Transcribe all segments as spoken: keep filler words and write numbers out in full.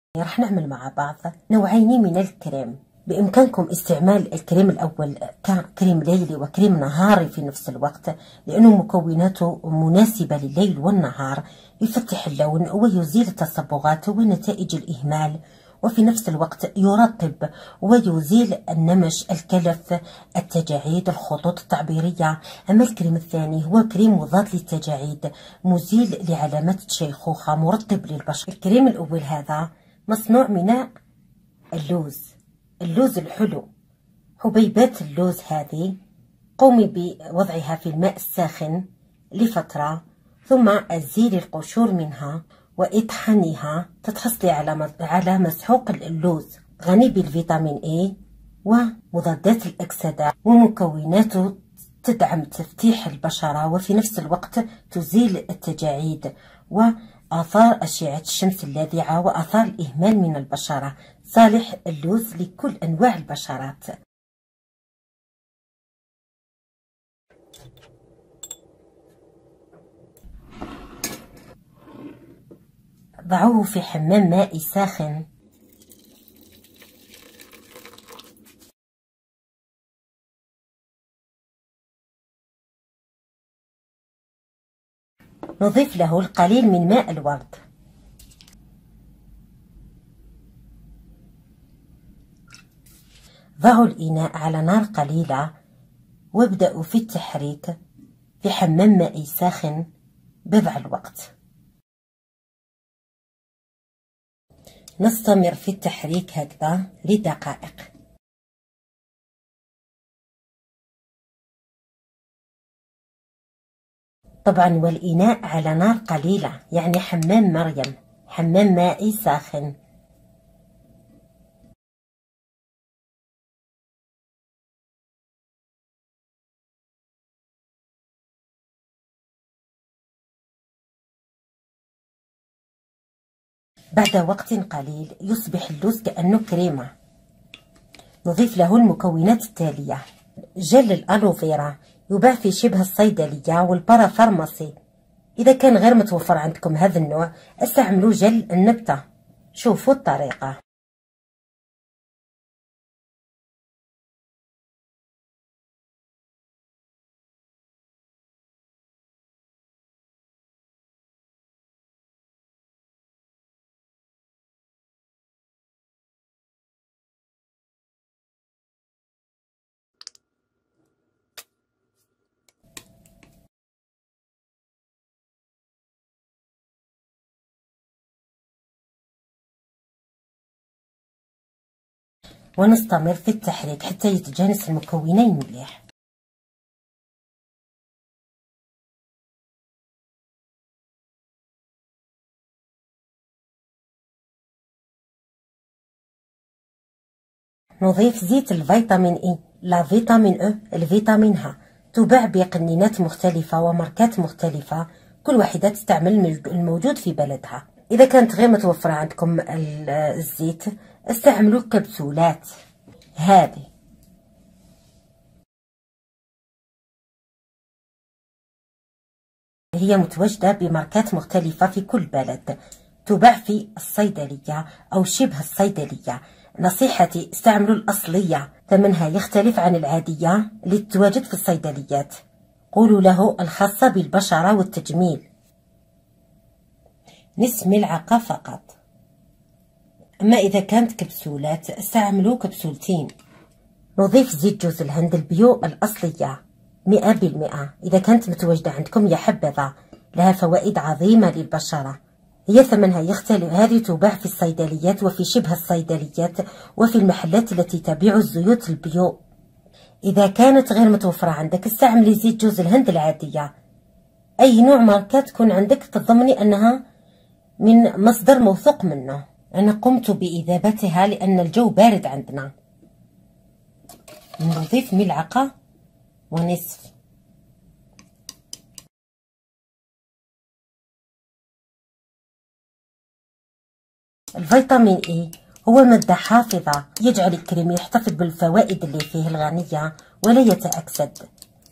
راح نعمل مع بعض نوعين من الكريم. بإمكانكم استعمال الكريم الأول ككريم ليلي وكريم نهاري في نفس الوقت، لأنه مكوناته مناسبة لليل والنهار، يفتح اللون ويزيل التصبغات ونتائج الإهمال، وفي نفس الوقت يرطب ويزيل النمش، الكلف، التجاعيد، الخطوط التعبيرية. أما الكريم الثاني هو كريم مضاد للتجاعيد، مزيل لعلامات الشيخوخة، مرطب للبشرة. الكريم الأول هذا مصنوع من اللوز، اللوز الحلو. حبيبات اللوز هذه قومي بوضعها في الماء الساخن لفترة، ثم أزيلي القشور منها واطحنيها، تتحصلي على على مسحوق اللوز غني بالفيتامين اي ومضادات الأكسدة، ومكوناته تدعم تفتيح البشرة، وفي نفس الوقت تزيل التجاعيد وآثار أشعة الشمس اللاذعة وآثار الإهمال من البشرة. صالح اللوز لكل أنواع البشرات. ضعوه في حمام ماء ساخن. نضيف له القليل من ماء الورد. ضعوا الإناء على نار قليلة وابدأوا في التحريك في حمام ماء ساخن بضع الوقت. نستمر في التحريك هكذا لدقائق. طبعا والإناء على نار قليلة، يعني حمام مريم، حمام مائي ساخن. بعد وقت قليل يصبح اللوز كأنه كريمة. نضيف له المكونات التالية: جل الألوفيرا يباع في شبه الصيدلية والبارافارماسي. إذا كان غير متوفر عندكم هذا النوع استعملوا جل النبتة. شوفوا الطريقة. ونستمر في التحريك حتى يتجانس المكونين مليح. نضيف زيت الفيتامين اي، لا فيتامين او، الفيتامين ها. تباع بقنينات مختلفة وماركات مختلفة، كل واحدة تستعمل الموجود في بلدها. إذا كانت غير متوفرة عندكم الزيت استعملوا كبسولات. هذه هي متواجدة بماركات مختلفة في كل بلد، تباع في الصيدلية أو شبه الصيدلية. نصيحتي استعملوا الأصلية، ثمنها يختلف عن العادية اللي تتواجد في الصيدليات. قولوا له الخاصة بالبشرة والتجميل. نصف ملعقة فقط. أما إذا كانت كبسولات استعملوا كبسولتين. نضيف زيت جوز الهند البيو الأصلية مئة بالمئة. إذا كانت متواجدة عندكم يا حبذا، لها فوائد عظيمة للبشرة. هي ثمنها يختلف، هذه تباع في الصيدليات وفي شبه الصيدليات وفي المحلات التي تبيع الزيوت البيو. إذا كانت غير متوفرة عندك استعملي زيت جوز الهند العادية. أي نوع ماركة تكون عندك تضمني أنها من مصدر موثوق منه. أنا قمت بإذابتها لأن الجو بارد عندنا. نضيف ملعقة ونصف. الفيتامين اي هو مادة حافظة، يجعل الكريم يحتفظ بالفوائد اللي فيه الغنية ولا يتأكسد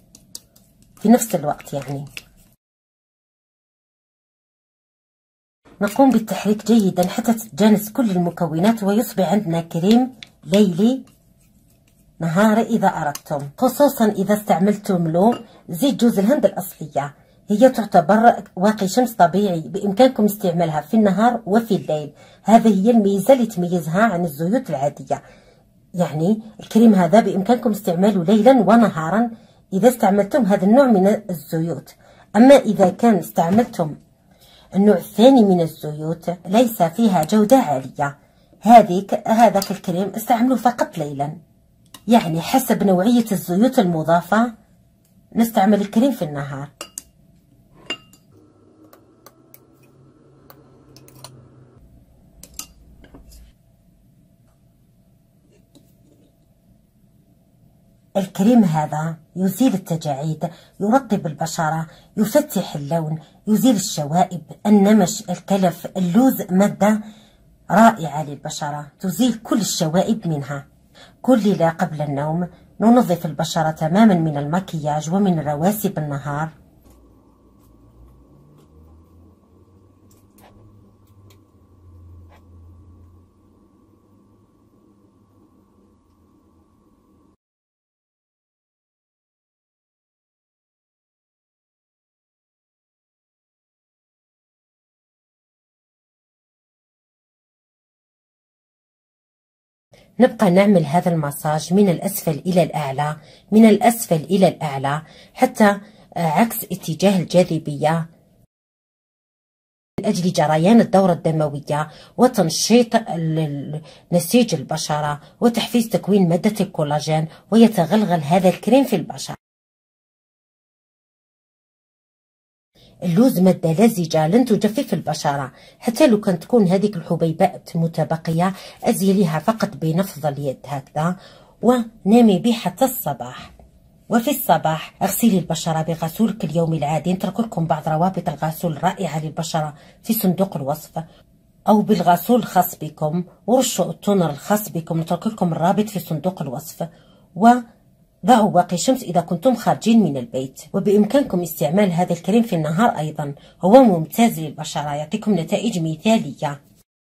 في نفس الوقت. يعني نقوم بالتحريك جيدا حتى تتجانس كل المكونات ويصبح عندنا كريم ليلي نهاري إذا أردتم، خصوصا إذا استعملتم له زيت جوز الهند الأصلية. هي تعتبر واقي شمس طبيعي، بإمكانكم استعمالها في النهار وفي الليل. هذه هي الميزة اللي تميزها عن الزيوت العادية. يعني الكريم هذا بإمكانكم استعماله ليلا ونهارا إذا استعملتم هذا النوع من الزيوت. أما إذا كان استعملتم النوع الثاني من الزيوت ليس فيها جودة عالية، هذيك هذاك الكريم استعملوه فقط ليلا. يعني حسب نوعية الزيوت المضافة نستعمل الكريم في النهار. الكريم هذا يزيل التجاعيد، يرطب البشرة، يفتح اللون، يزيل الشوائب، النمش، الكلف. اللوز مادة رائعة للبشرة، تزيل كل الشوائب منها. كل ليلة قبل النوم ننظف البشرة تماما من المكياج ومن رواسب النهار. نبقى نعمل هذا المساج من الأسفل إلى الأعلى، من الأسفل إلى الأعلى، حتى عكس اتجاه الجاذبية، من أجل جريان الدورة الدموية وتنشيط نسيج البشرة وتحفيز تكوين مادة الكولاجين، ويتغلغل هذا الكريم في البشرة. اللوز مادة لزجة لن تجفف البشرة، حتى لو كانت تكون هذيك الحبيبات متبقية أزيليها فقط بنفض اليد هكذا ونامي به حتى الصباح. وفي الصباح اغسلي البشرة بغسولك اليومي العادي. نترك لكم بعض روابط الغسول الرائعة للبشرة في صندوق الوصف، أو بالغسول الخاص بكم، ورشوا التونر الخاص بكم. نترك لكم الرابط في صندوق الوصف. و ضعوا واقي شمس إذا كنتم خارجين من البيت. وبإمكانكم استعمال هذا الكريم في النهار أيضا، هو ممتاز للبشرة، يعطيكم نتائج مثالية.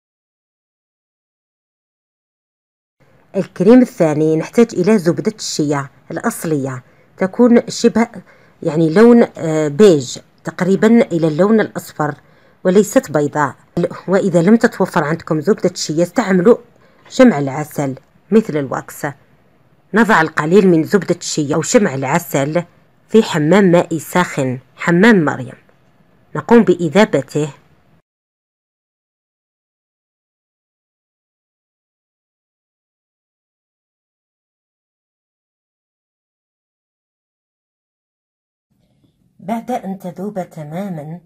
الكريم الثاني نحتاج إلى زبدة الشيا الأصلية، تكون شبه يعني لون بيج تقريبا إلى اللون الأصفر وليست بيضاء. وإذا لم تتوفر عندكم زبدة الشيا استعملوا شمع العسل مثل الواكس. نضع القليل من زبدة الشيا أو شمع العسل في حمام مائي ساخن، حمام مريم. نقوم بإذابته. بعد أن تذوب تماما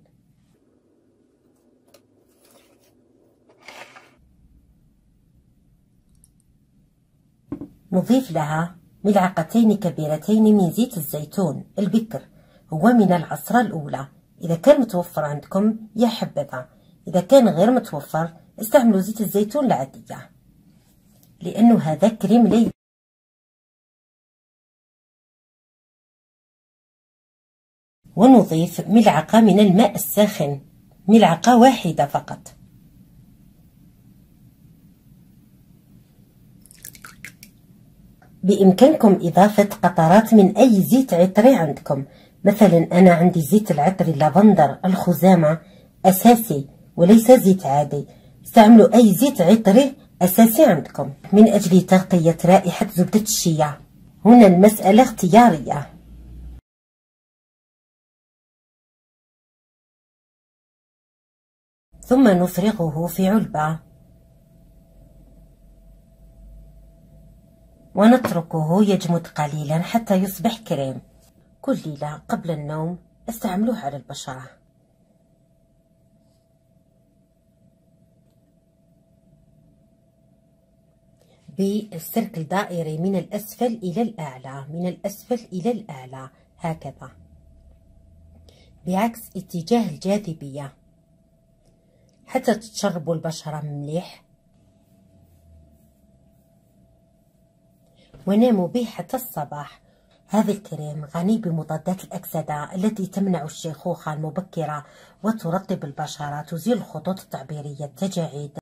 نضيف لها ملعقتين كبيرتين من زيت الزيتون البكر، هو من العصرة الأولى. إذا كان متوفر عندكم يا حبذا، إذا كان غير متوفر استعملوا زيت الزيتون العادية، لأنه هذا كريم ليلي. ونضيف ملعقة من الماء الساخن، ملعقة واحدة فقط. بإمكانكم إضافة قطرات من أي زيت عطري عندكم. مثلا أنا عندي زيت العطر اللافندر الخزامة أساسي وليس زيت عادي. استعملوا أي زيت عطري أساسي عندكم من أجل تغطية رائحة زبدة الشيا. هنا المسألة اختيارية. ثم نفرغه في علبة ونتركه يجمد قليلا حتى يصبح كريم. كل ليلة قبل النوم استعملوه على البشرة. بالسيركل دائري من الأسفل إلى الأعلى، من الأسفل إلى الأعلى هكذا، بعكس اتجاه الجاذبية حتى تشربوا البشرة مليح. وناموا به حتى الصباح. هذا الكريم غني بمضادات الأكسدة التي تمنع الشيخوخة المبكرة وترطب البشرة، تزيل الخطوط التعبيرية، التجاعيد.